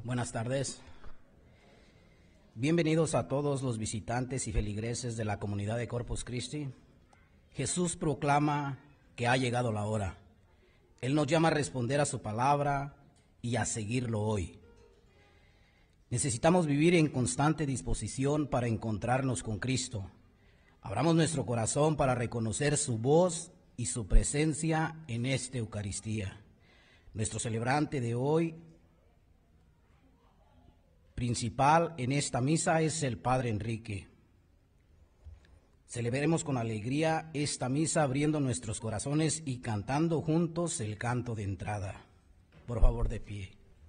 Buenas tardes. Bienvenidos a todos los visitantes y feligreses de la comunidad de Corpus Christi. Jesús proclama que ha llegado la hora. Él nos llama a responder a su palabra y a seguirlo hoy. Necesitamos vivir en constante disposición para encontrarnos con Cristo. Abramos nuestro corazón para reconocer su voz y su presencia en esta Eucaristía. Nuestro celebrante de hoy principal en esta misa es el Padre Enrique. Celebremos con alegría esta misa abriendo nuestros corazones y cantando juntos el canto de entrada. Por favor, de pie.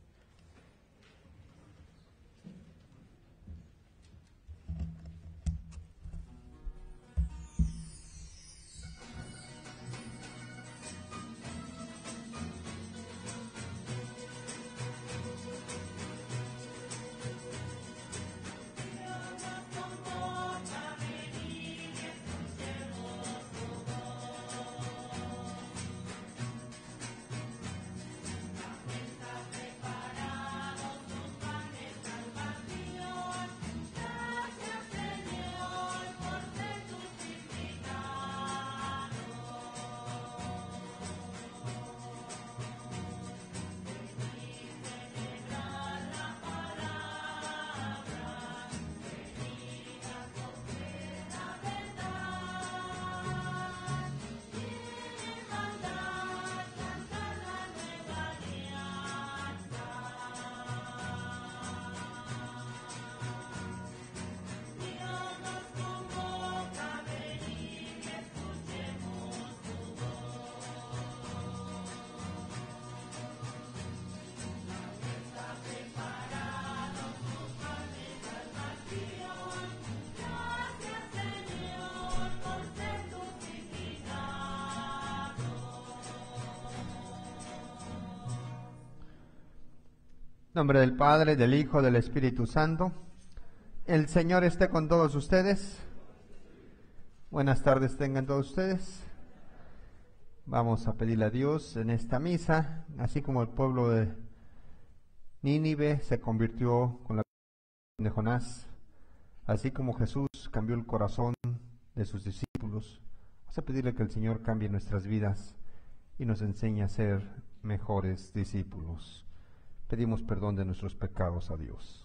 En nombre del Padre, del Hijo, del Espíritu Santo. El Señor esté con todos ustedes. Buenas tardes tengan todos ustedes. Vamos a pedirle a Dios en esta misa, así como el pueblo de Nínive se convirtió con la de Jonás, así como Jesús cambió el corazón de sus discípulos. Vamos a pedirle que el Señor cambie nuestras vidas y nos enseñe a ser mejores discípulos. Pedimos perdón de nuestros pecados a Dios.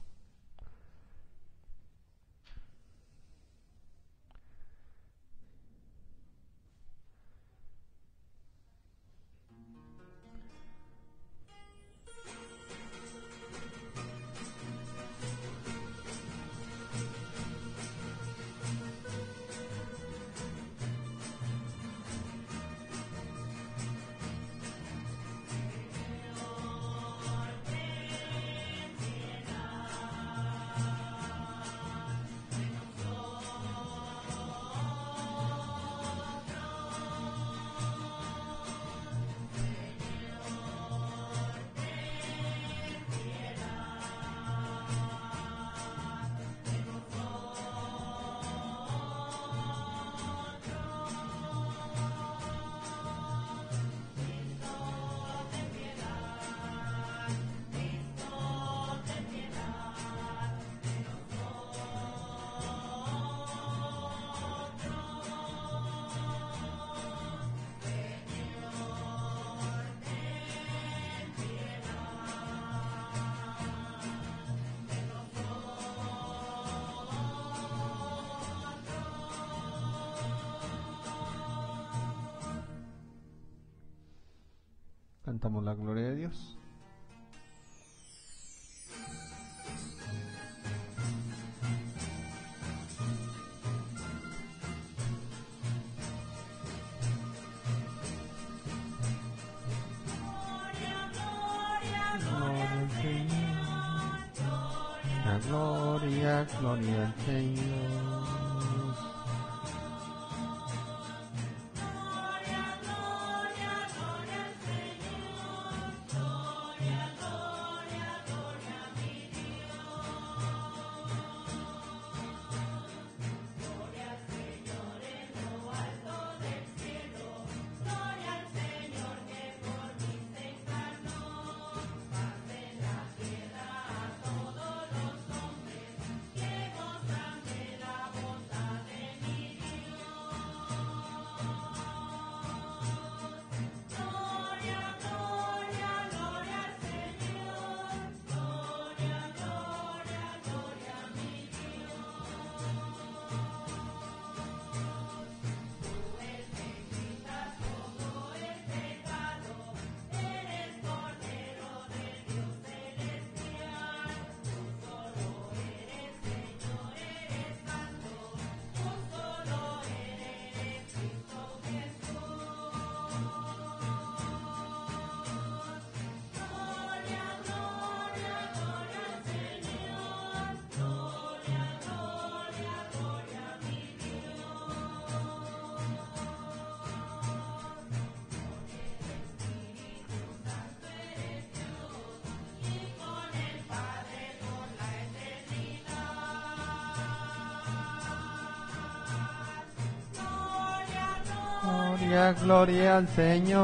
Cantamos la gloria de Dios. Gloria, gloria al Señor. Gloria, gloria al Señor.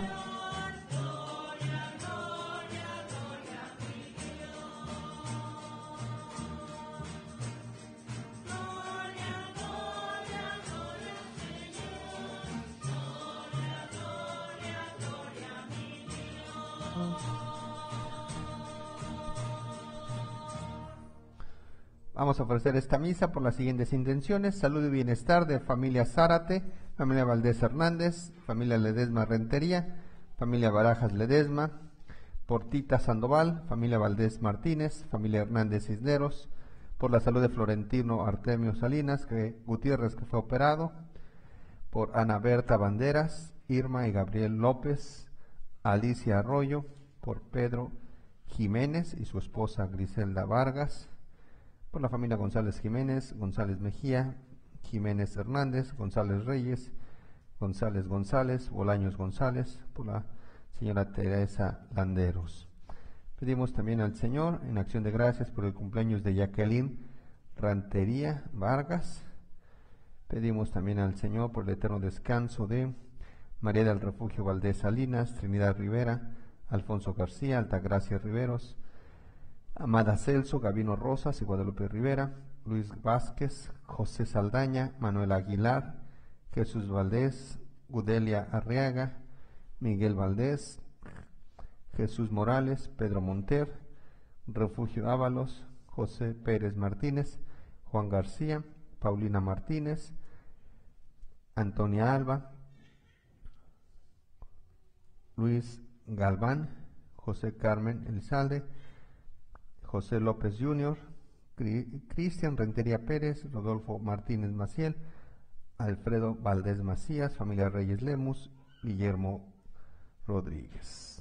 Vamos a ofrecer esta misa por las siguientes intenciones: salud y bienestar de familia Zárate, familia Valdés Hernández, familia Ledesma Rentería, familia Barajas Ledesma, Portita Sandoval, familia Valdés Martínez, familia Hernández Cisneros, por la salud de Florentino Artemio Salinas Gutiérrez, que fue operado, por Ana Berta Banderas, Irma y Gabriel López, Alicia Arroyo, por Pedro Jiménez y su esposa Griselda Vargas, por la familia González Jiménez, González Mejía, Jiménez Hernández, González Reyes, González González, Bolaños González, por la señora Teresa Landeros. Pedimos también al Señor, en acción de gracias, por el cumpleaños de Jacqueline Rantería Vargas. Pedimos también al Señor por el eterno descanso de María del Refugio Valdés Salinas, Trinidad Rivera, Alfonso García, Altagracia Riveros, Amada Celso, Gabino Rosas y Guadalupe Rivera, Luis Vázquez, José Saldaña, Manuel Aguilar, Jesús Valdés, Gudelia Arriaga, Miguel Valdés, Jesús Morales, Pedro Monter, Refugio Ábalos, José Pérez Martínez, Juan García, Paulina Martínez, Antonia Alba, Luis Galván, José Carmen Elizalde, José López Jr., Cristian Rentería Pérez, Rodolfo Martínez Maciel, Alfredo Valdés Macías, familia Reyes Lemus, Guillermo Rodríguez.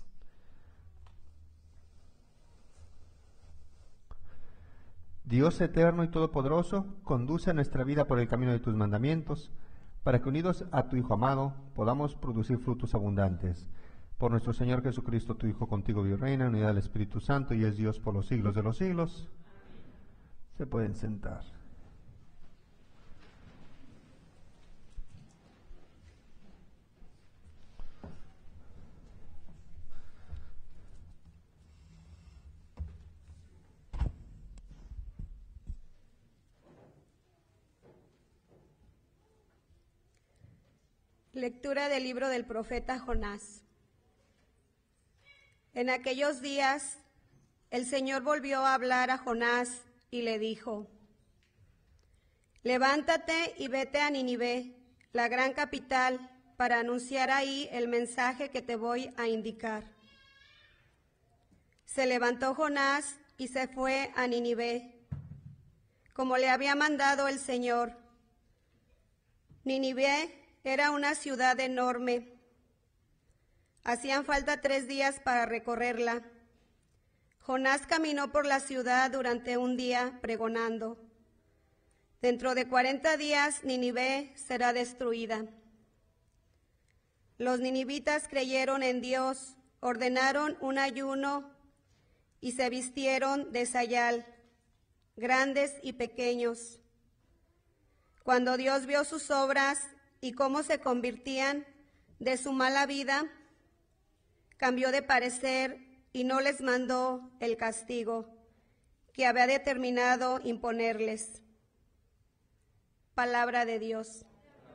Dios eterno y todopoderoso, conduce nuestra vida por el camino de tus mandamientos, para que unidos a tu Hijo amado podamos producir frutos abundantes. Por nuestro Señor Jesucristo, tu Hijo, contigo vive y reina, en unidad del Espíritu Santo, y es Dios por los siglos de los siglos. Se pueden sentar. Lectura del libro del profeta Jonás. En aquellos días, el Señor volvió a hablar a Jonás y le dijo: levántate y vete a Nínive, la gran capital, para anunciar ahí el mensaje que te voy a indicar. Se levantó Jonás y se fue a Nínive, como le había mandado el Señor. Nínive era una ciudad enorme. Hacían falta 3 días para recorrerla. Jonás caminó por la ciudad durante un día pregonando: dentro de 40 días Nínive será destruida. Los ninivitas creyeron en Dios, ordenaron un ayuno y se vistieron de sayal, grandes y pequeños. Cuando Dios vio sus obras y cómo se convertían de su mala vida, cambió de parecer y no les mandó el castigo que había determinado imponerles. Palabra de Dios.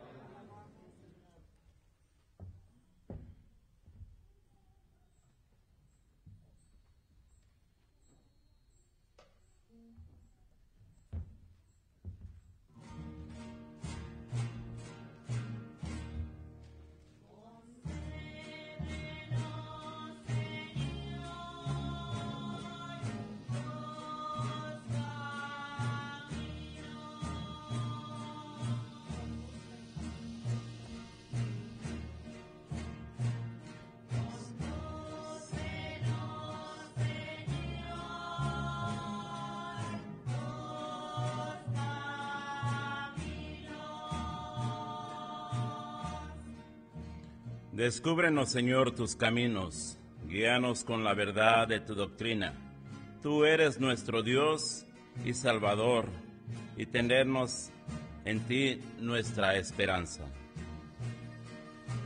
Descúbrenos, Señor, tus caminos, guíanos con la verdad de tu doctrina. Tú eres nuestro Dios y Salvador, y tendernos en ti nuestra esperanza.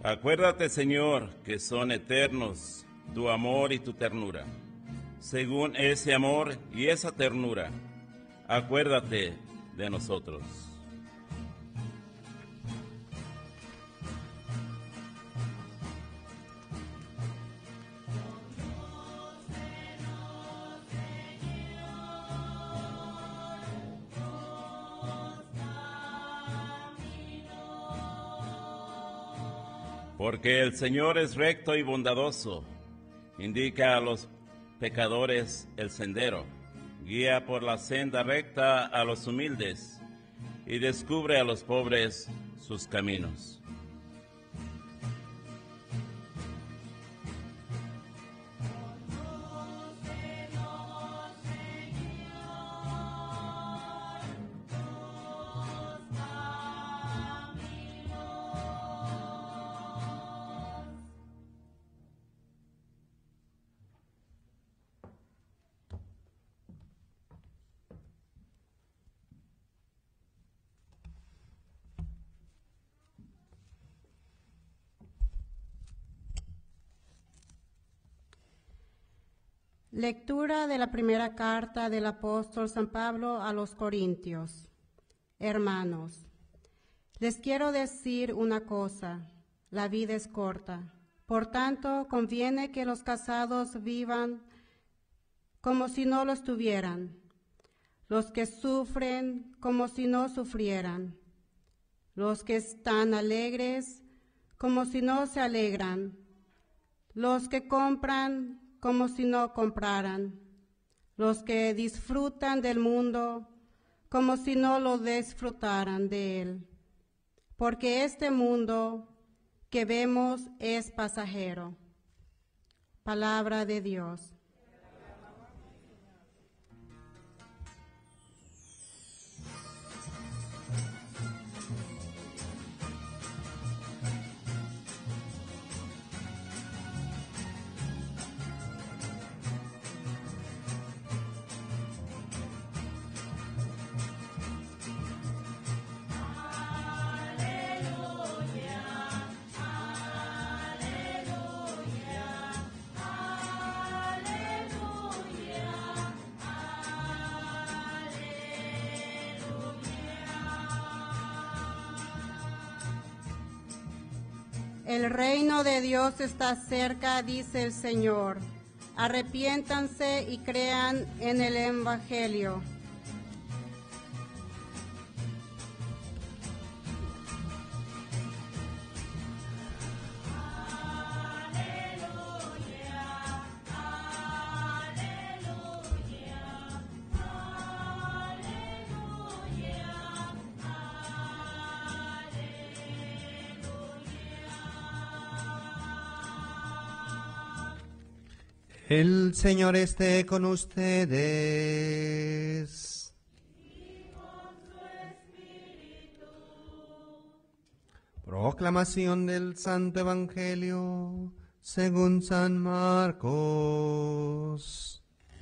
Acuérdate, Señor, que son eternos tu amor y tu ternura. Según ese amor y esa ternura, acuérdate de nosotros. Porque el Señor es recto y bondadoso, indica a los pecadores el sendero, guía por la senda recta a los humildes y descubre a los pobres sus caminos. Lectura de la primera carta del apóstol San Pablo a los Corintios. Hermanos, les quiero decir una cosa, la vida es corta. Por tanto, conviene que los casados vivan como si no lo estuvieran, los que sufren como si no sufrieran, los que están alegres como si no se alegran, los que compran como si no compraran, los que disfrutan del mundo como si no lo disfrutaran de él, porque este mundo que vemos es pasajero. Palabra de Dios. El reino de Dios está cerca, dice el Señor. Arrepiéntanse y crean en el Evangelio. El Señor esté con ustedes. Y con su espíritu. Proclamación del Santo Evangelio según San Marcos.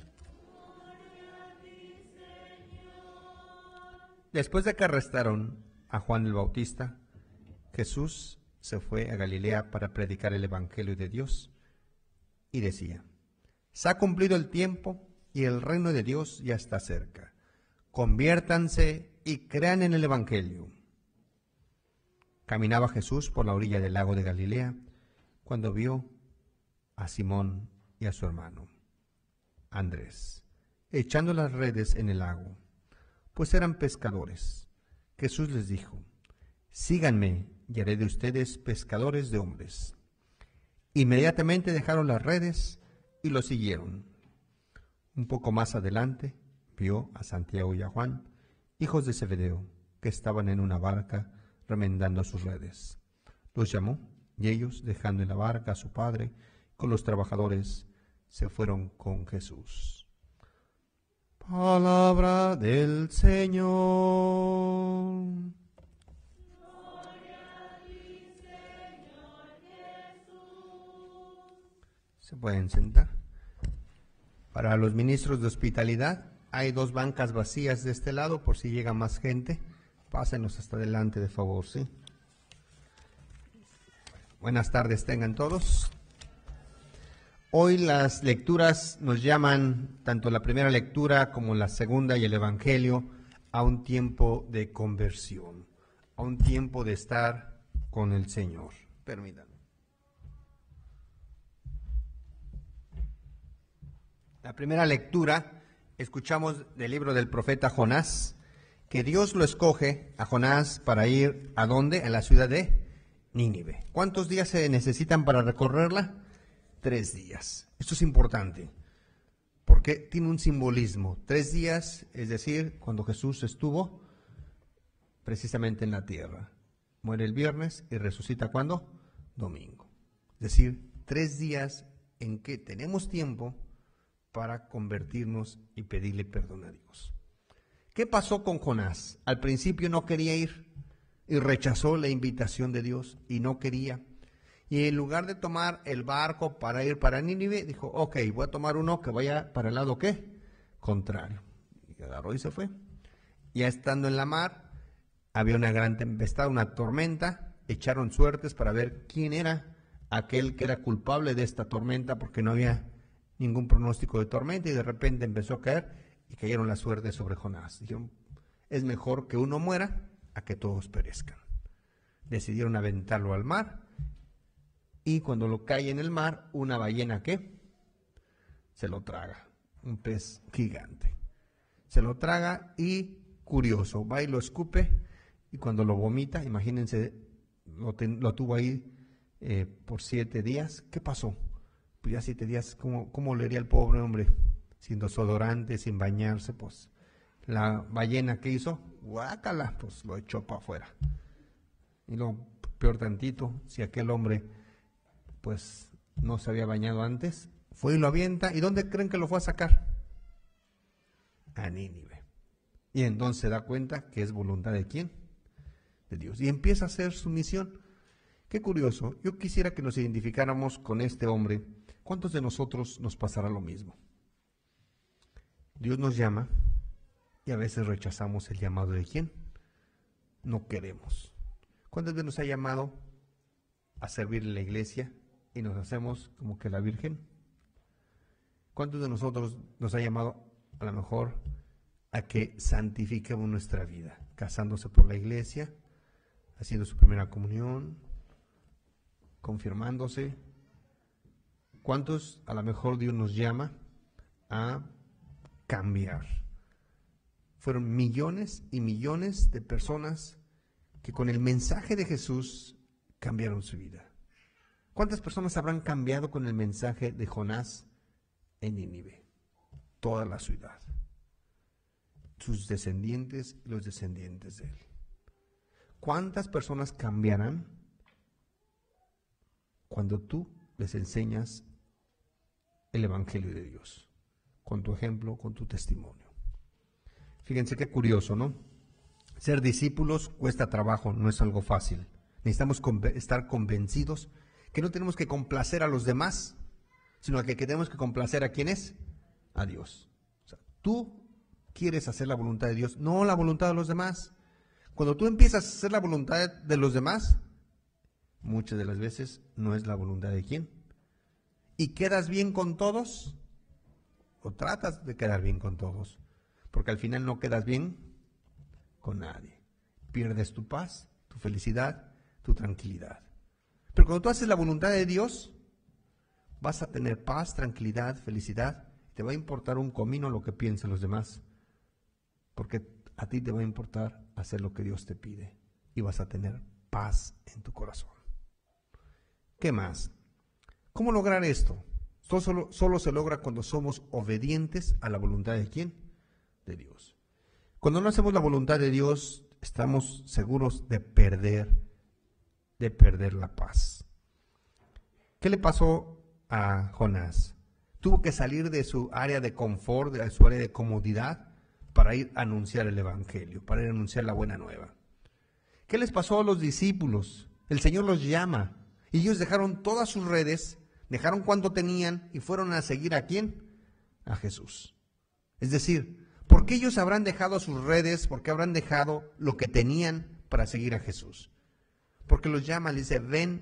Después de que arrestaron a Juan el Bautista, Jesús se fue a Galilea para predicar el Evangelio de Dios y decía: se ha cumplido el tiempo y el reino de Dios ya está cerca. Conviértanse y crean en el Evangelio. Caminaba Jesús por la orilla del lago de Galilea cuando vio a Simón y a su hermano Andrés echando las redes en el lago, pues eran pescadores. Jesús les dijo: síganme y haré de ustedes pescadores de hombres. Inmediatamente dejaron las redes y lo siguieron. Un poco más adelante vio a Santiago y a Juan, hijos de Zebedeo, que estaban en una barca remendando sus redes. Los llamó y ellos, dejando en la barca a su padre con los trabajadores, se fueron con Jesús. Palabra del Señor. Se pueden sentar. Para los ministros de hospitalidad, hay 2 bancas vacías de este lado por si llega más gente. Pásenos hasta adelante, de favor, ¿sí? Buenas tardes tengan todos. Hoy las lecturas nos llaman, tanto la primera lectura como la segunda y el Evangelio, a un tiempo de conversión, a un tiempo de estar con el Señor. Permítanme. La primera lectura, escuchamos del libro del profeta Jonás, que Dios lo escoge a Jonás para ir, ¿a dónde? A la ciudad de Nínive. ¿Cuántos días se necesitan para recorrerla? 3 días. Esto es importante, porque tiene un simbolismo. 3 días, es decir, cuando Jesús estuvo precisamente en la tierra. Muere el viernes y resucita ¿cuándo? Domingo. Es decir, 3 días en que tenemos tiempo para convertirnos y pedirle perdón a Dios. ¿Qué pasó con Jonás? Al principio no quería ir y rechazó la invitación de Dios y no quería. Y en lugar de tomar el barco para ir para Nínive, dijo, ok, voy a tomar uno que vaya para el lado ¿qué? Contrario. Y agarró y se fue. Ya estando en la mar, había una gran tempestad, una tormenta, echaron suertes para ver quién era aquel que era culpable de esta tormenta, porque no había ningún pronóstico de tormenta y de repente empezó a caer y cayeron las suertes sobre Jonás. Dijeron, es mejor que uno muera a que todos perezcan. Decidieron aventarlo al mar y cuando lo cae en el mar, una ballena ¿qué? Se lo traga, un pez gigante. Se lo traga y, curioso, va y lo escupe y cuando lo vomita, imagínense, lo tuvo ahí por 7 días. ¿Qué pasó? Pues ya 7 días, ¿cómo le haría el pobre hombre? Sin desodorante, sin bañarse, pues la ballena que hizo, guácala, pues lo echó para afuera. Y lo peor tantito, si aquel hombre pues no se había bañado antes, fue y lo avienta. ¿Y dónde creen que lo fue a sacar? A Nínive. Y entonces se da cuenta que es voluntad de ¿quién? De Dios. Y empieza a hacer su misión. Qué curioso, yo quisiera que nos identificáramos con este hombre. ¿Cuántos de nosotros nos pasará lo mismo? Dios nos llama y a veces rechazamos el llamado de ¿quién? No queremos. ¿Cuántas veces nos ha llamado a servir en la iglesia y nos hacemos como que la Virgen? ¿Cuántos de nosotros nos ha llamado a lo mejor a que santifiquemos nuestra vida? Casándose por la iglesia, haciendo su primera comunión, confirmándose. ¿Cuántos a lo mejor Dios nos llama a cambiar? Fueron millones y millones de personas que con el mensaje de Jesús cambiaron su vida. ¿Cuántas personas habrán cambiado con el mensaje de Jonás en Nínive? Toda la ciudad. Sus descendientes y los descendientes de él. ¿Cuántas personas cambiarán cuando tú les enseñas el Evangelio de Dios? Con tu ejemplo, con tu testimonio. Fíjense qué curioso, ¿no? Ser discípulos cuesta trabajo, no es algo fácil. Necesitamos estar convencidos que no tenemos que complacer a los demás, sino que tenemos que complacer ¿a quién es? A Dios. O sea, tú quieres hacer la voluntad de Dios, no la voluntad de los demás. Cuando tú empiezas a hacer la voluntad de los demás, muchas de las veces no es la voluntad de quién. ¿Y quedas bien con todos? ¿O tratas de quedar bien con todos? Porque al final no quedas bien con nadie. Pierdes tu paz, tu felicidad, tu tranquilidad. Pero cuando tú haces la voluntad de Dios, vas a tener paz, tranquilidad, felicidad. Te va a importar un comino lo que piensen los demás. Porque a ti te va a importar hacer lo que Dios te pide. Y vas a tener paz en tu corazón. ¿Qué más? ¿Cómo lograr esto? Solo se logra cuando somos obedientes a la voluntad de ¿quién? De Dios. Cuando no hacemos la voluntad de Dios, estamos seguros de perder la paz. ¿Qué le pasó a Jonás? Tuvo que salir de su área de confort, de su área de comodidad, para ir a anunciar el Evangelio, para ir a anunciar la buena nueva. ¿Qué les pasó a los discípulos? El Señor los llama y ellos dejaron todas sus redes, dejaron cuanto tenían y fueron a seguir ¿a quién? A Jesús. Es decir, ¿por qué ellos habrán dejado sus redes? ¿Por qué habrán dejado lo que tenían para seguir a Jesús? Porque los llama, les dice, ven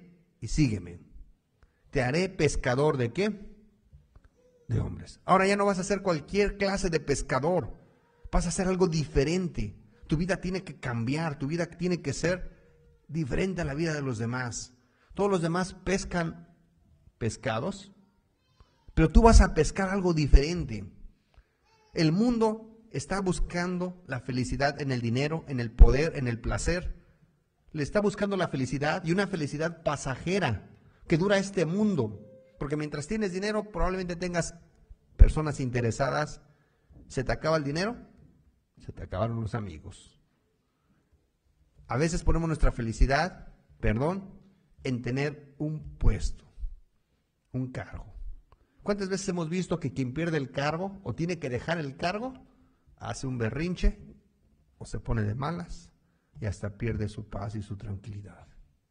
y sígueme. Te haré pescador ¿de qué? De hombres. Ahora ya no vas a ser cualquier clase de pescador, vas a hacer algo diferente. Tu vida tiene que cambiar, tu vida tiene que ser diferente a la vida de los demás. Todos los demás pescan pescados, pero tú vas a pescar algo diferente. El mundo está buscando la felicidad en el dinero, en el poder, en el placer. Le está buscando la felicidad y una felicidad pasajera que dura este mundo. Porque mientras tienes dinero, probablemente tengas personas interesadas. ¿Se te acaba el dinero? Se te acabaron los amigos. A veces ponemos nuestra felicidad, en tener un puesto, un cargo. ¿Cuántas veces hemos visto que quien pierde el cargo o tiene que dejar el cargo, hace un berrinche o se pone de malas y hasta pierde su paz y su tranquilidad?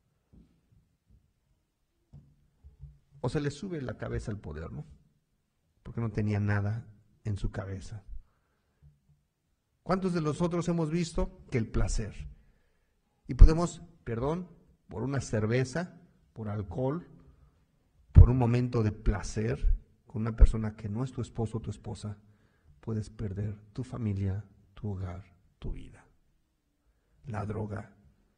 O se le sube la cabeza al poder, ¿no? Porque no tenía nada en su cabeza. ¿Cuántos de nosotros hemos visto que el placer? Y podemos, por una cerveza, por alcohol, por un momento de placer con una persona que no es tu esposo o tu esposa, puedes perder tu familia, tu hogar, tu vida. La droga.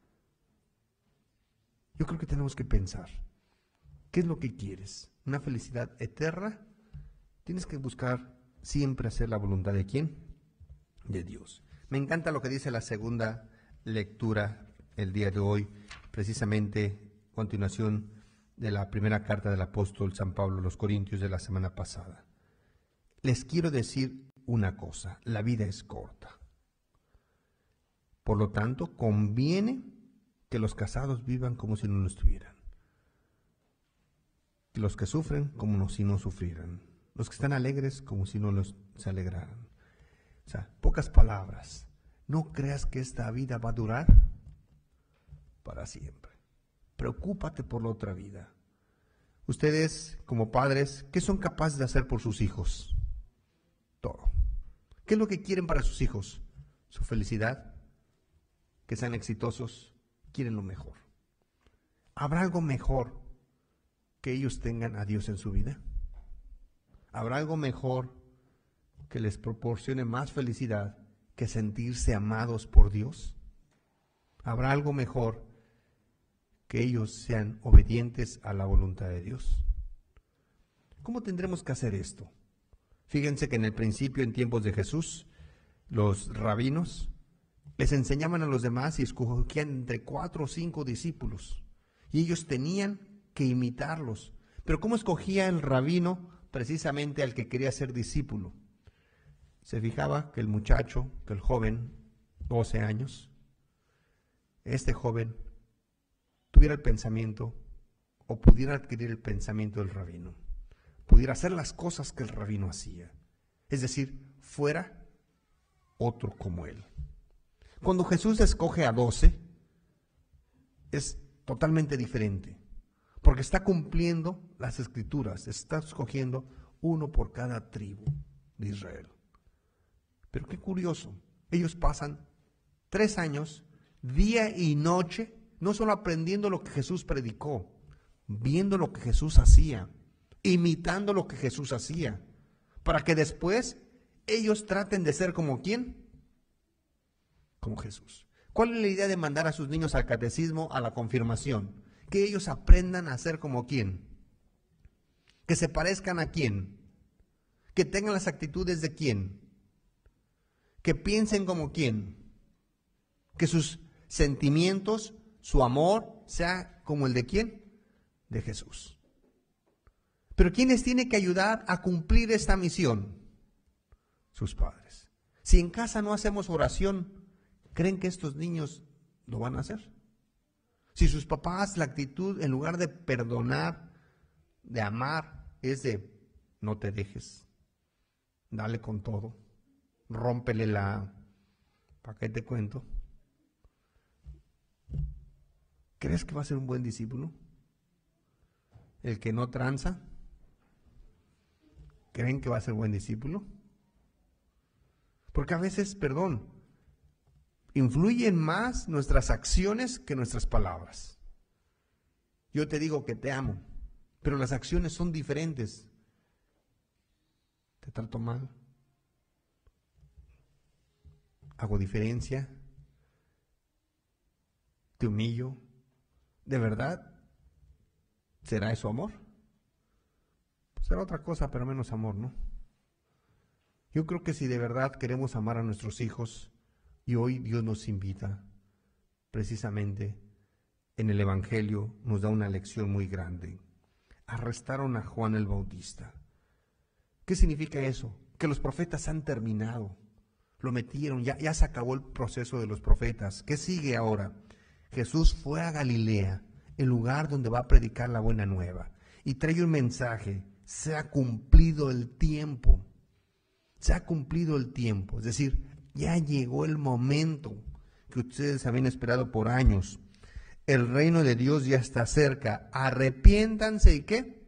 Yo creo que tenemos que pensar, ¿qué es lo que quieres? ¿Una felicidad eterna? Tienes que buscar siempre hacer la voluntad ¿de quién? De Dios. Me encanta lo que dice la segunda lectura el día de hoy, precisamente continuación de la primera carta del apóstol San Pablo a los Corintios de la semana pasada. Les quiero decir una cosa, la vida es corta. Por lo tanto, conviene que los casados vivan como si no lo estuvieran. Que los que sufren como si no sufrieran. Los que están alegres como si no se alegraran. O sea, pocas palabras. No creas que esta vida va a durar para siempre. Preocúpate por la otra vida. Ustedes, como padres, ¿qué son capaces de hacer por sus hijos? Todo. ¿Qué es lo que quieren para sus hijos? Su felicidad, que sean exitosos, quieren lo mejor. ¿Habrá algo mejor que ellos tengan a Dios en su vida? ¿Habrá algo mejor que les proporcione más felicidad que sentirse amados por Dios? ¿Habrá algo mejor que ellos sean obedientes a la voluntad de Dios? ¿Cómo tendremos que hacer esto? Fíjense que en el principio, en tiempos de Jesús, los rabinos les enseñaban a los demás y escogían entre 4 o 5 discípulos. Y ellos tenían que imitarlos. Pero ¿cómo escogía el rabino precisamente al que quería ser discípulo? Se fijaba que el muchacho, que el joven, 12 años, este joven tuviera el pensamiento o pudiera adquirir el pensamiento del rabino, pudiera hacer las cosas que el rabino hacía, es decir, fuera otro como él. Cuando Jesús escoge a 12, es totalmente diferente, porque está cumpliendo las escrituras, está escogiendo uno por cada tribu de Israel. Pero qué curioso, ellos pasan 3 años, día y noche, no solo aprendiendo lo que Jesús predicó, viendo lo que Jesús hacía, imitando lo que Jesús hacía, para que después ellos traten de ser como ¿quién? Como Jesús. ¿Cuál es la idea de mandar a sus niños al catecismo, a la confirmación? Que ellos aprendan a ser como ¿quién? Que se parezcan a ¿quién? Que tengan las actitudes de ¿quién? Que piensen como ¿quién? Que sus sentimientos, su amor, sea como el de ¿quién? De Jesús. Pero ¿quiénes tienen que ayudar a cumplir esta misión? Sus padres. Si en casa no hacemos oración, ¿creen que estos niños lo van a hacer? Si sus papás, la actitud, en lugar de perdonar, de amar, es de no te dejes, dale con todo, rómpele ¿para qué te cuento? ¿Crees que va a ser un buen discípulo? ¿El que no tranza? ¿Creen que va a ser buen discípulo? Porque a veces, influyen más nuestras acciones que nuestras palabras. Yo te digo que te amo, pero las acciones son diferentes. Te trato mal, hago diferencia, te humillo. ¿De verdad será eso amor? Pues será otra cosa, pero menos amor, ¿no? Yo creo que si de verdad queremos amar a nuestros hijos, y hoy Dios nos invita, precisamente en el Evangelio nos da una lección muy grande. Arrestaron a Juan el Bautista. ¿Qué significa eso? Que los profetas han terminado. Lo metieron, ya se acabó el proceso de los profetas. ¿Qué sigue ahora? Jesús fue a Galilea, el lugar donde va a predicar la buena nueva, y trae un mensaje: se ha cumplido el tiempo. Se ha cumplido el tiempo, es decir, ya llegó el momento que ustedes habían esperado por años. El reino de Dios ya está cerca. Arrepiéntanse y ¿qué?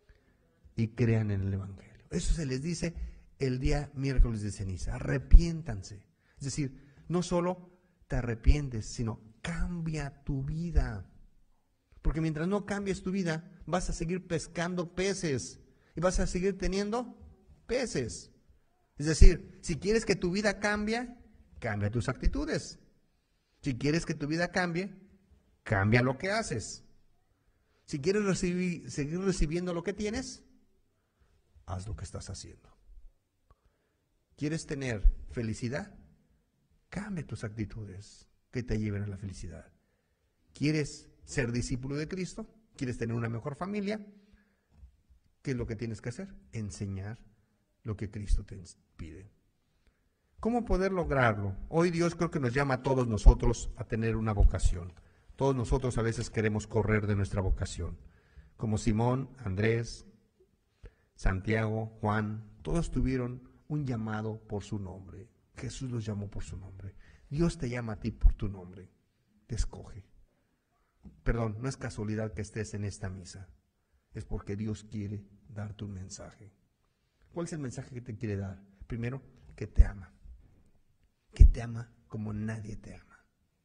Y crean en el Evangelio. Eso se les dice el día miércoles de ceniza. Arrepiéntanse. Es decir, no solo te arrepientes, sino cambia tu vida. Porque mientras no cambies tu vida, vas a seguir pescando peces y vas a seguir teniendo peces. Es decir, si quieres que tu vida cambie, cambia tus actitudes. Si quieres que tu vida cambie, cambia lo que haces. Si quieres seguir recibiendo lo que tienes, haz lo que estás haciendo. ¿Quieres tener felicidad? Cambia tus actitudes que te lleven a la felicidad. ¿Quieres ser discípulo de Cristo? ¿Quieres tener una mejor familia? ¿Qué es lo que tienes que hacer? Enseñar lo que Cristo te pide. ¿Cómo poder lograrlo? Hoy Dios creo que nos llama a todos nosotros a tener una vocación. Todos nosotros a veces queremos correr de nuestra vocación. Como Simón, Andrés, Santiago, Juan, todos tuvieron un llamado por su nombre. Jesús los llamó por su nombre. Dios te llama a ti por tu nombre. Te escoge. Perdón, no es casualidad que estés en esta misa. Es porque Dios quiere darte un mensaje. ¿Cuál es el mensaje que te quiere dar? Primero, que te ama. Que te ama como nadie te ama.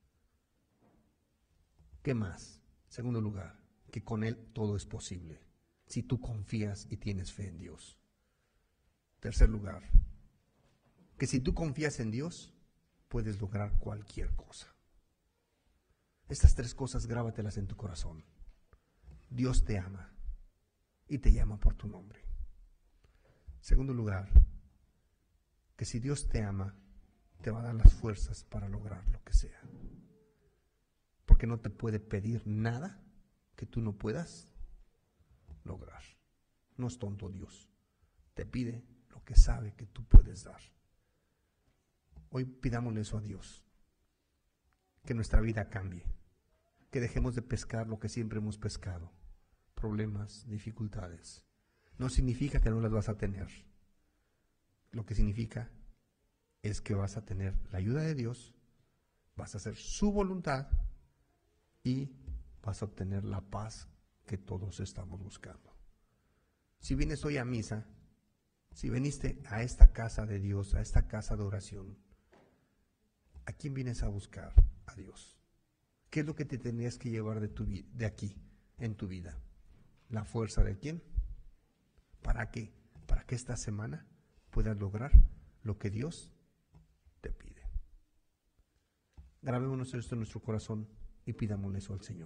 ¿Qué más? Segundo lugar, que con Él todo es posible, si tú confías y tienes fe en Dios. Tercer lugar, que si tú confías en Dios, puedes lograr cualquier cosa. Estas tres cosas grábatelas en tu corazón. Dios te ama y te llama por tu nombre. Segundo lugar, que si Dios te ama, te va a dar las fuerzas para lograr lo que sea. Porque no te puede pedir nada que tú no puedas lograr. No es tonto Dios. Te pide lo que sabe que tú puedes dar. Hoy pidámosle eso a Dios. Que nuestra vida cambie. Que dejemos de pescar lo que siempre hemos pescado. Problemas, dificultades. No significa que no las vas a tener. Lo que significa es que vas a tener la ayuda de Dios, vas a hacer su voluntad y vas a obtener la paz que todos estamos buscando. Si vienes hoy a misa, si viniste a esta casa de Dios, a esta casa de oración, ¿a quién vienes a buscar? A Dios. ¿Qué es lo que te tendrías que llevar de aquí, en tu vida? ¿La fuerza de quién? ¿Para qué? Para que esta semana puedas lograr lo que Dios te pide. Grabémonos esto en nuestro corazón y pidámosle eso al Señor.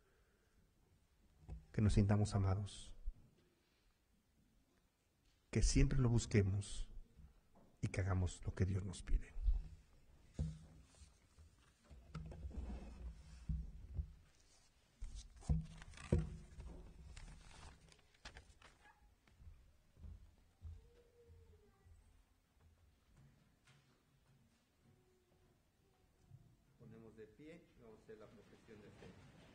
Que nos sintamos amados. Que siempre lo busquemos y que hagamos lo que Dios nos pide. De pie, vamos a hacer la profesión de fe.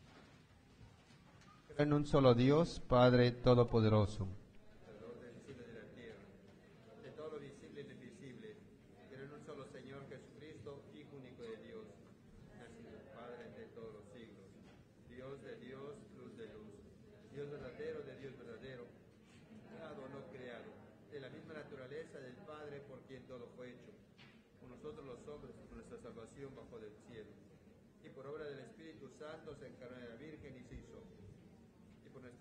Creo en un solo Dios, Padre Todopoderoso, Creador del cielo y de la tierra, de todo lo visible y lo invisible. Creo en un solo Señor Jesucristo, Hijo único de Dios, nacido del Padre de todos los siglos, Dios de Dios, luz de luz, Dios verdadero de Dios verdadero, creado o no creado, de la misma naturaleza del Padre por quien todo fue hecho, con nosotros los hombres, con nuestra salvación bajo del cielo. Y por obra del Espíritu Santo se encarnó de la Virgen y se hizo.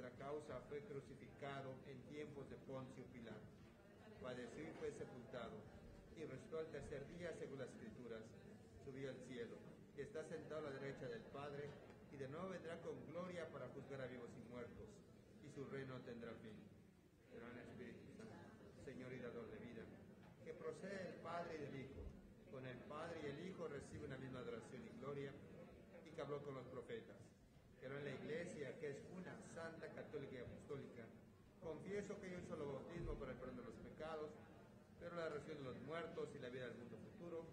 nuestra causa fue crucificado en tiempos de Poncio Pilato. Padeció y fue sepultado, y resucitó al tercer día según las Escrituras. Subió al cielo, y está sentado a la derecha del Padre, y de nuevo vendrá con gloria para juzgar a vivos y muertos, y su reino tendrá fin. Será el Espíritu Santo, Señor y dador de vida, que procede del Padre y del Hijo. Con el Padre y el Hijo recibe una misma adoración y gloria, y que habló con los profetas. Creo en la Iglesia, que es una, santa, católica y apostólica. Confieso que hay un solo bautismo para el perdón de los pecados, pero la resurrección de los muertos y la vida del mundo futuro.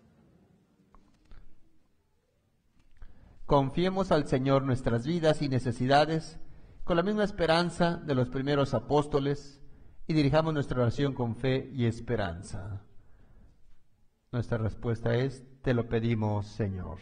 Confiemos al Señor nuestras vidas y necesidades con la misma esperanza de los primeros apóstoles y dirijamos nuestra oración con fe y esperanza. Nuestra respuesta es: te lo pedimos, Señor.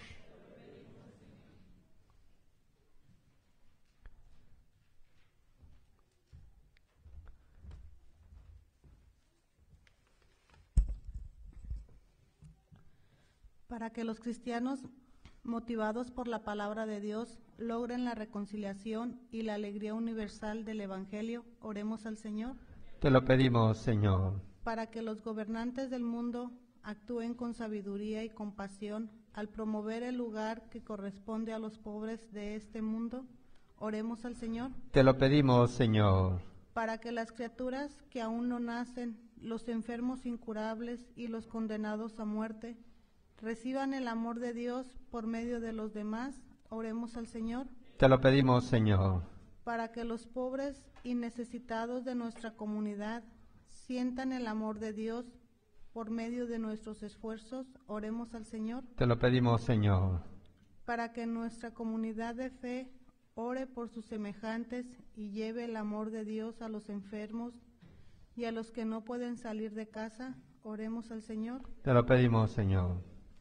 Para que los cristianos, motivados por la palabra de Dios, logren la reconciliación y la alegría universal del Evangelio, oremos al Señor. Te lo pedimos, Señor. Para que los gobernantes del mundo actúen con sabiduría y compasión al promover el lugar que corresponde a los pobres de este mundo, oremos al Señor. Te lo pedimos, Señor. Para que las criaturas que aún no nacen, los enfermos incurables y los condenados a muerte, reciban el amor de Dios por medio de los demás, oremos al Señor. Te lo pedimos, Señor. Para que los pobres y necesitados de nuestra comunidad sientan el amor de Dios por medio de nuestros esfuerzos, oremos al Señor. Te lo pedimos, Señor. Para que nuestra comunidad de fe ore por sus semejantes y lleve el amor de Dios a los enfermos y a los que no pueden salir de casa, oremos al Señor. Te lo pedimos, Señor.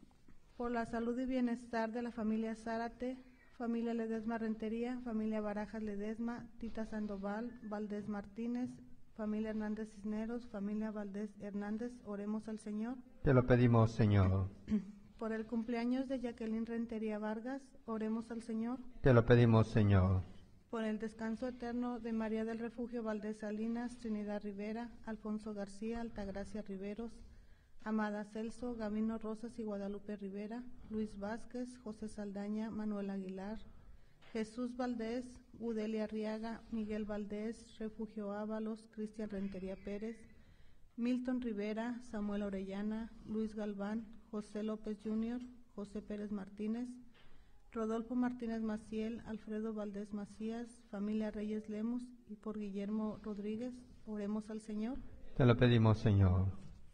Por la salud y bienestar de la familia Zárate, familia Ledesma Rentería, familia Barajas Ledesma, Tita Sandoval, Valdés Martínez, familia Hernández Cisneros, familia Valdés Hernández, oremos al Señor. Te lo pedimos, Señor. Por el cumpleaños de Jacqueline Rentería Vargas, oremos al Señor. Te lo pedimos, Señor. Por el descanso eterno de María del Refugio Valdés Salinas, Trinidad Rivera, Alfonso García, Altagracia Riveros, Amada Celso, Gabino Rosas y Guadalupe Rivera, Luis Vázquez, José Saldaña, Manuel Aguilar, Jesús Valdés, Gudelia Arriaga, Miguel Valdés, Refugio Ábalos, Cristian Rentería Pérez, Milton Rivera, Samuel Orellana, Luis Galván, José López Jr., José Pérez Martínez, Rodolfo Martínez Maciel, Alfredo Valdés Macías, familia Reyes Lemos y por Guillermo Rodríguez, oremos al Señor. Te lo pedimos, Señor.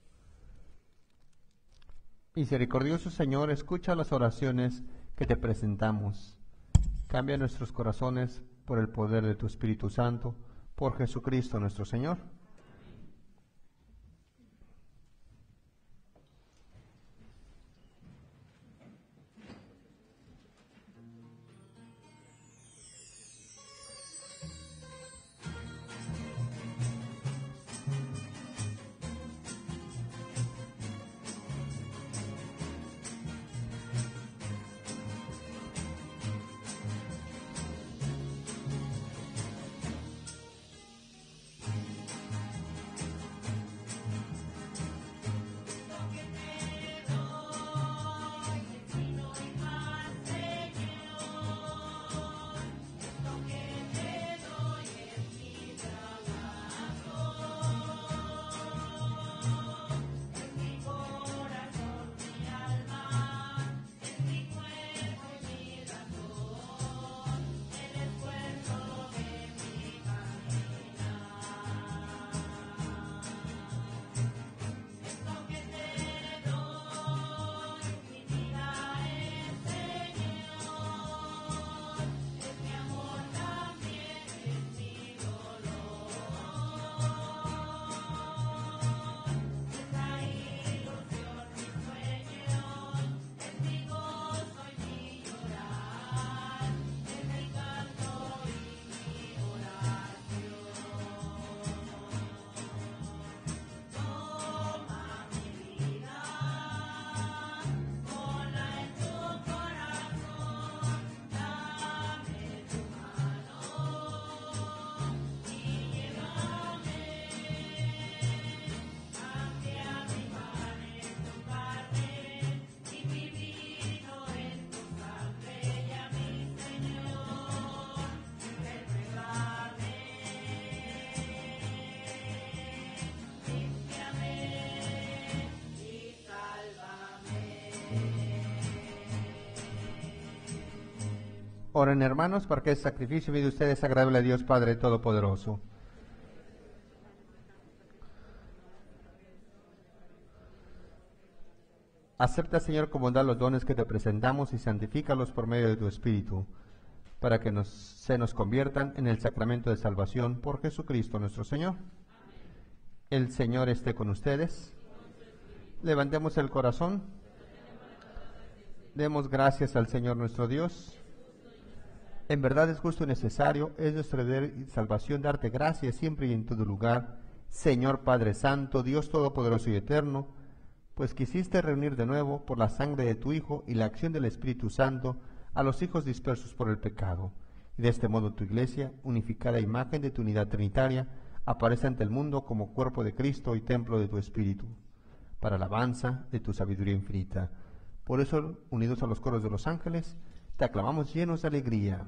Misericordioso Señor, escucha las oraciones que te presentamos. Cambia nuestros corazones por el poder de tu Espíritu Santo, por Jesucristo nuestro Señor. Oren, hermanos, para que el sacrificio de ustedes es agradable a Dios Padre Todopoderoso. Acepta, Señor, con bondad los dones que te presentamos y santifícalos por medio de tu Espíritu, para que se nos conviertan en el sacramento de salvación por Jesucristo nuestro Señor. El Señor esté con ustedes. Levantemos el corazón. Demos gracias al Señor nuestro Dios. En verdad es justo y necesario, es nuestro deber y salvación darte gracias siempre y en todo lugar, Señor Padre Santo, Dios Todopoderoso y Eterno, pues quisiste reunir de nuevo por la sangre de tu Hijo y la acción del Espíritu Santo a los hijos dispersos por el pecado. Y de este modo tu Iglesia, unificada imagen de tu unidad trinitaria, aparece ante el mundo como cuerpo de Cristo y templo de tu Espíritu, para alabanza de tu sabiduría infinita. Por eso, unidos a los coros de los ángeles, te aclamamos llenos de alegría.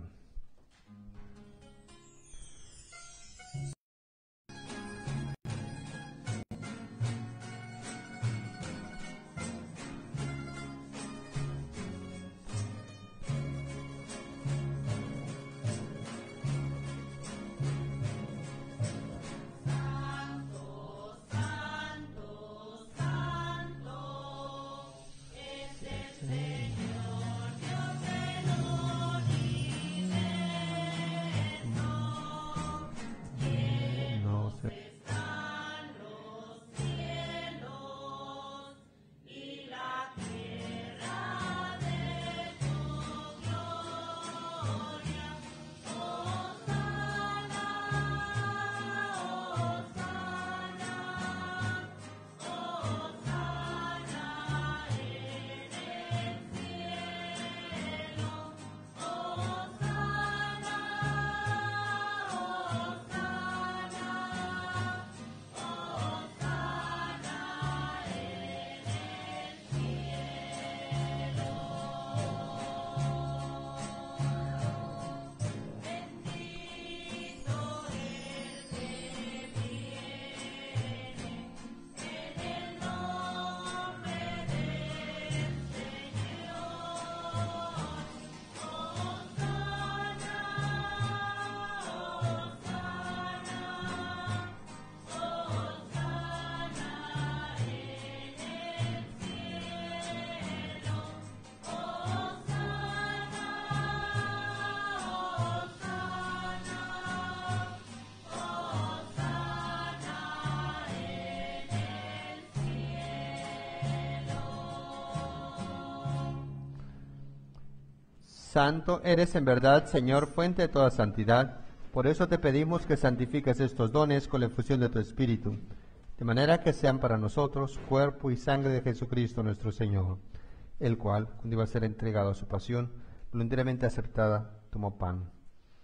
Santo eres en verdad, Señor, fuente de toda santidad. Por eso te pedimos que santifiques estos dones con la efusión de tu Espíritu, de manera que sean para nosotros cuerpo y sangre de Jesucristo nuestro Señor, el cual, cuando iba a ser entregado a su pasión, voluntariamente aceptada, tomó pan.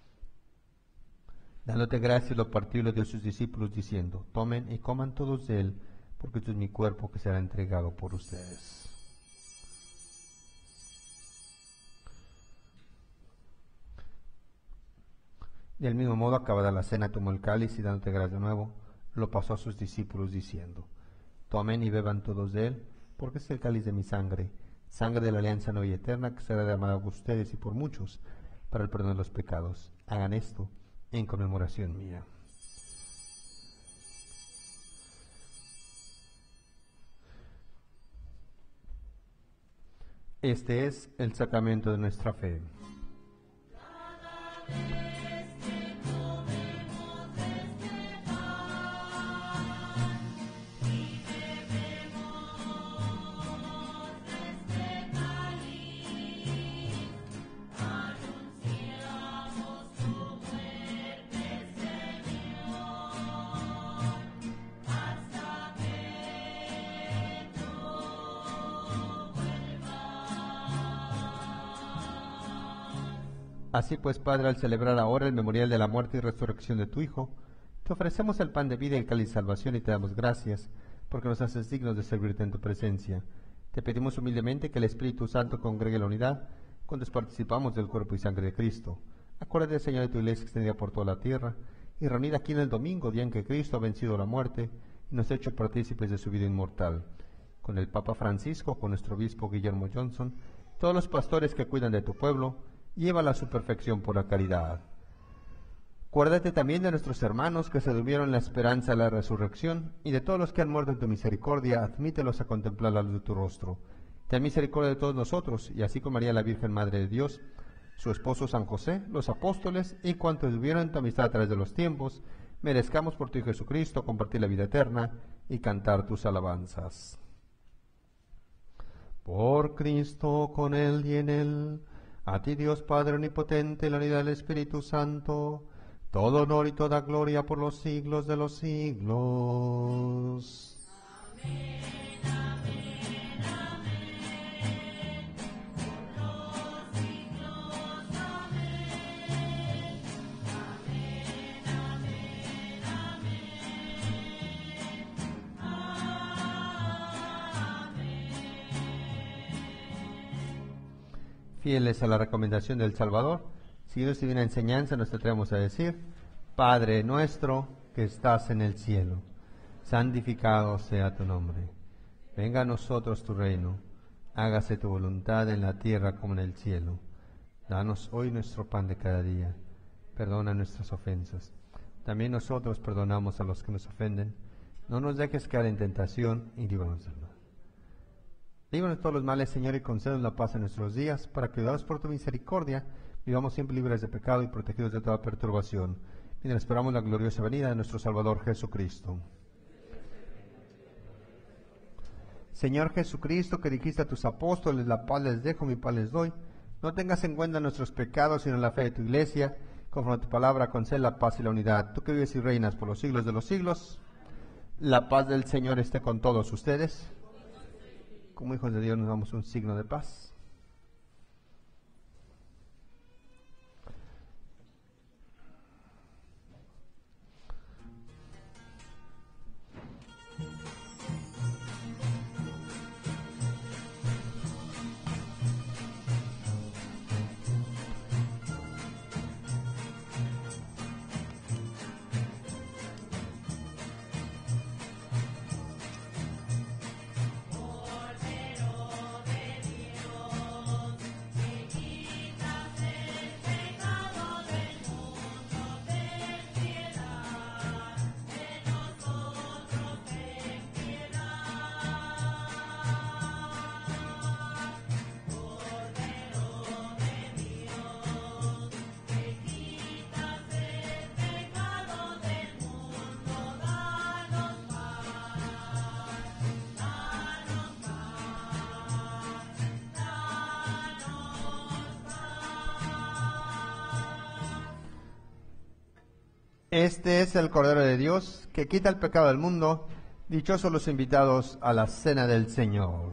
Dándote gracias, lo partió y lo dio a sus discípulos, diciendo: tomen y coman todos de él, porque esto es mi cuerpo que será entregado por ustedes. Del mismo modo, acabada la cena, tomó el cáliz y dándote gracias de nuevo, lo pasó a sus discípulos diciendo: tomen y beban todos de él, porque es el cáliz de mi sangre, sangre de la alianza nueva y eterna, que será derramada por ustedes y por muchos, para el perdón de los pecados. Hagan esto en conmemoración mía. Este es el sacramento de nuestra fe. Así pues, Padre, al celebrar ahora el memorial de la muerte y resurrección de tu Hijo, te ofrecemos el pan de vida y el cáliz de salvación y te damos gracias, porque nos haces dignos de servirte en tu presencia. Te pedimos humildemente que el Espíritu Santo congregue la unidad cuando participamos del cuerpo y sangre de Cristo. Acuérdate, Señor, de tu Iglesia extendida por toda la tierra y reunida aquí en el domingo, día en que Cristo ha vencido la muerte y nos ha hecho partícipes de su vida inmortal. Con el Papa Francisco, con nuestro obispo Guillermo Johnson, todos los pastores que cuidan de tu pueblo, llévala a su perfección por la caridad. Acuérdate también de nuestros hermanos que se durmieron en la esperanza de la resurrección, y de todos los que han muerto en tu misericordia, admítelos a contemplar la luz de tu rostro. Ten misericordia de todos nosotros, y así como María la Virgen Madre de Dios, su esposo San José, los apóstoles y cuantos vivieron en tu amistad a través de los tiempos, merezcamos por tu Hijo Jesucristo compartir la vida eterna y cantar tus alabanzas. Por Cristo, con Él y en Él, a ti Dios Padre Omnipotente, en la unidad del Espíritu Santo, todo honor y toda gloria por los siglos de los siglos. Amén, amén, amén. Por los siglos, amén. Amén, amén, amén. Fieles a la recomendación del Salvador, siguiendo esta divina enseñanza, nos atrevemos a decir: Padre nuestro que estás en el cielo, santificado sea tu nombre. Venga a nosotros tu reino, hágase tu voluntad en la tierra como en el cielo. Danos hoy nuestro pan de cada día, perdona nuestras ofensas. También nosotros perdonamos a los que nos ofenden. No nos dejes caer en tentación y líbranos del mal. Líbranos de todos los males, Señor, y concédenos la paz en nuestros días, para que, ayudados por tu misericordia, vivamos siempre libres de pecado y protegidos de toda perturbación, mientras esperamos la gloriosa venida de nuestro Salvador Jesucristo. Señor Jesucristo, que dijiste a tus apóstoles: la paz les dejo, mi paz les doy, no tengas en cuenta nuestros pecados, sino la fe de tu Iglesia. Conforme a tu palabra, concede la paz y la unidad. Tú que vives y reinas por los siglos de los siglos, la paz del Señor esté con todos ustedes. Como hijos de Dios nos damos un signo de paz. Este es el Cordero de Dios que quita el pecado del mundo. Dichosos los invitados a la cena del Señor.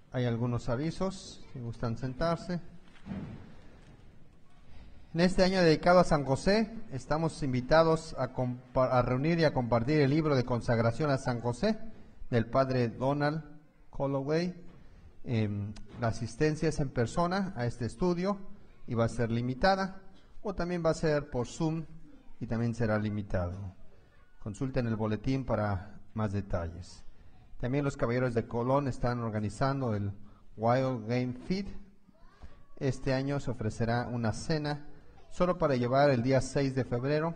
hay algunos avisos, si gustan sentarse. En este año dedicado a San José, estamos invitados a reunir y a compartir el libro de consagración a San José del padre Donald Holloway. La asistencia es en persona a este estudio y va a ser limitada, o también va a ser por Zoom y también será limitado. Consulten el boletín para más detalles. También los caballeros de Colón están organizando el Wild Game Feed. Este año se ofrecerá una cena solo para llevar el día 6 de febrero.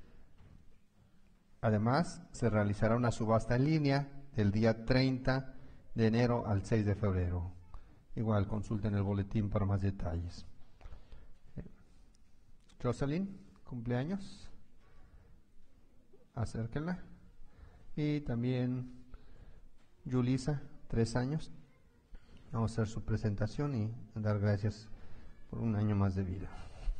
Además, se realizará una subasta en línea del día 30 de enero al 6 de febrero. Igual consulten el boletín para más detalles. Jocelyn, cumpleaños. Acérquenla. Y también Yulisa, 3 años. Vamos a hacer su presentación y dar gracias por un año más de vida.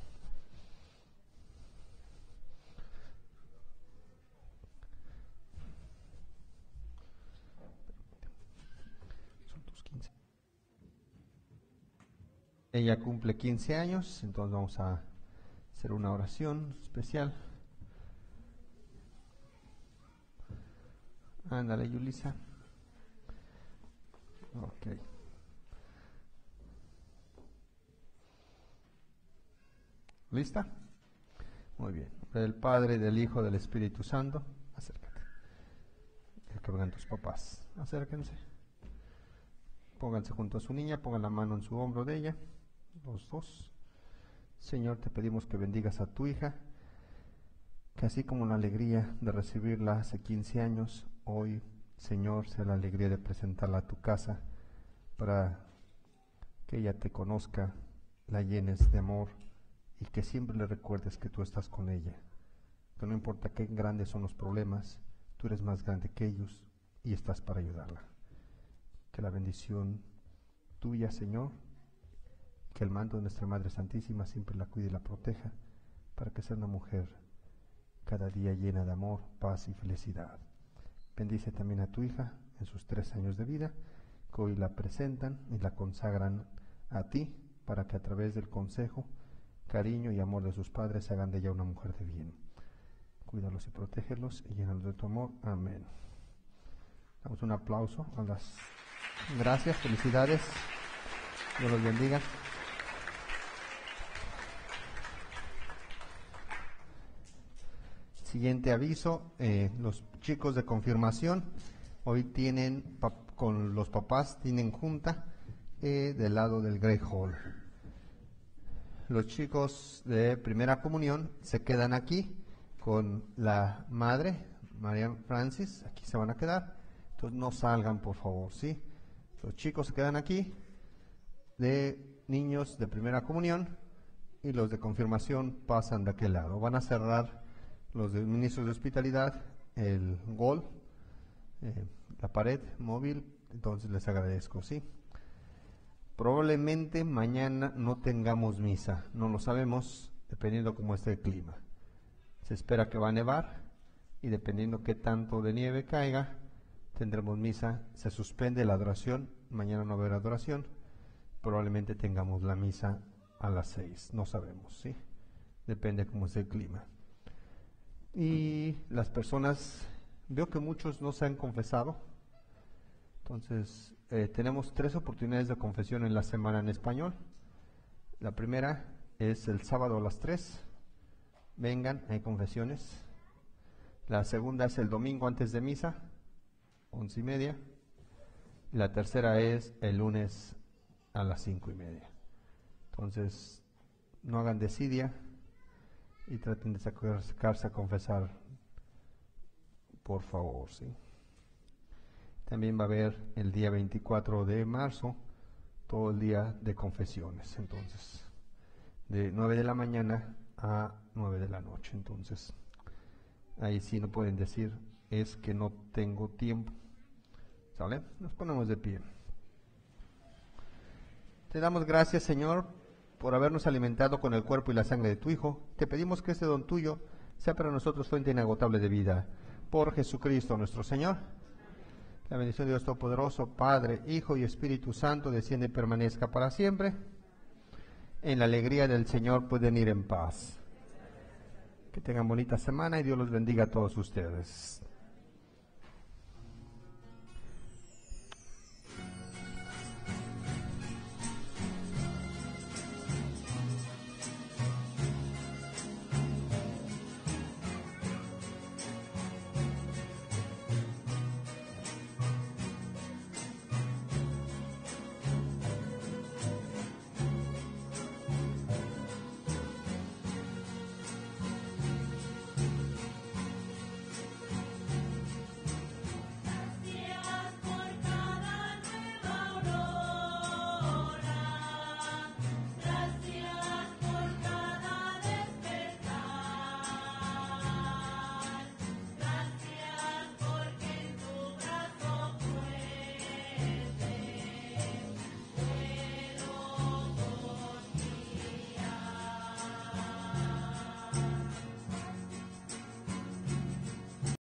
Son tus 15. Ella cumple 15 años, entonces vamos a hacer una oración especial. Ándale, Yulisa. Ok. ¿Lista? Muy bien. Del Padre, del Hijo, del Espíritu Santo. Acércate. Que vengan tus papás. Acérquense. Pónganse junto a su niña. Pongan la mano en su hombro de ella. Los dos. Señor, te pedimos que bendigas a tu hija. Que así como la alegría de recibirla hace 15 años, hoy, Señor, sea la alegría de presentarla a tu casa para que ella te conozca, la llenes de amor y que siempre le recuerdes que tú estás con ella. Que no importa qué grandes son los problemas, tú eres más grande que ellos y estás para ayudarla. Que la bendición tuya, Señor, que el manto de nuestra Madre Santísima siempre la cuide y la proteja para que sea una mujer cada día llena de amor, paz y felicidad. Bendice también a tu hija en sus 3 años de vida, que hoy la presentan y la consagran a ti, para que a través del consejo, cariño y amor de sus padres hagan de ella una mujer de bien. Cuídalos y protégelos y llénalos de tu amor. Amén. Damos un aplauso a las... Gracias, felicidades. Dios los bendiga. Siguiente aviso, los chicos de confirmación hoy tienen, con los papás, tienen junta del lado del Grey Hall. Los chicos de primera comunión se quedan aquí con la madre, María Francis, aquí se van a quedar, entonces no salgan por favor, ¿sí? Los chicos se quedan aquí, de niños de primera comunión, y los de confirmación pasan de aquel lado. Van a cerrar los de ministros de hospitalidad, el gol, la pared móvil, entonces les agradezco, ¿sí? Probablemente mañana no tengamos misa, no lo sabemos, dependiendo cómo esté el clima. Se espera que va a nevar y dependiendo qué tanto de nieve caiga, tendremos misa. Se suspende la adoración, mañana no habrá adoración, probablemente tengamos la misa a las 6, no sabemos, ¿sí? Depende cómo esté el clima. Y las personas, veo que muchos no se han confesado, entonces tenemos 3 oportunidades de confesión en la semana en español. La primera es el sábado a las 3, vengan, hay confesiones. La segunda es el domingo antes de misa, 11:30. Y la tercera es el lunes a las 5:30. Entonces, no hagan desidia y traten de sacarse a confesar, por favor, ¿sí? También va a haber el día 24 de marzo, todo el día de confesiones, entonces, de 9 de la mañana a 9 de la noche, entonces, ahí sí no pueden decir, es que no tengo tiempo, ¿sale? Nos ponemos de pie. Te damos gracias, Señor, por habernos alimentado con el cuerpo y la sangre de tu Hijo. Te pedimos que este don tuyo sea para nosotros fuente inagotable de vida. Por Jesucristo nuestro Señor. La bendición de Dios Todopoderoso, Padre, Hijo y Espíritu Santo, desciende y permanezca para siempre. En la alegría del Señor pueden ir en paz. Que tengan bonita semana y Dios los bendiga a todos ustedes.